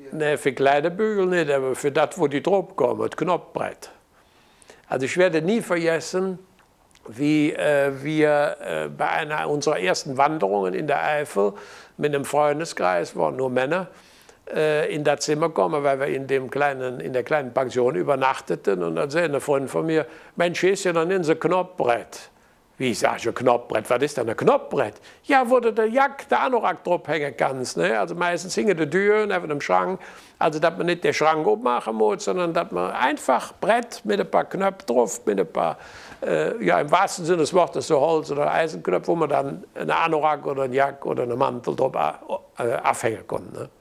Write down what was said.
Ne, für kleine Bügel nicht, aber für das, wo die drauf kommen, das Knopfbrett. Also ich werde nie vergessen, wie wir bei einer unserer ersten Wanderungen in der Eifel mit einem Freundeskreis, waren nur Männer, in das Zimmer kommen, weil wir in der kleinen Pension übernachteten. Und dann sagte eine Freundin von mir, Mensch, hier ist ja noch nicht so ein Knopfbrett. Wie, sag ich, ein Knopfbrett? Was ist denn ein Knopfbrett? Ja, wo du der Jack, der Anorak drauf hängen kannst. Ne? Also meistens hingen die Türen auf dem Schrank. Also, dass man nicht den Schrank aufmachen muss, sondern dass man einfach Brett mit ein paar Knöpfen drauf, mit ein paar, ja, im wahrsten Sinne des Wortes, so Holz- oder Eisenknöpfe, wo man dann einen Anorak oder einen Jack oder einen Mantel drauf aufhängen kann. Ne?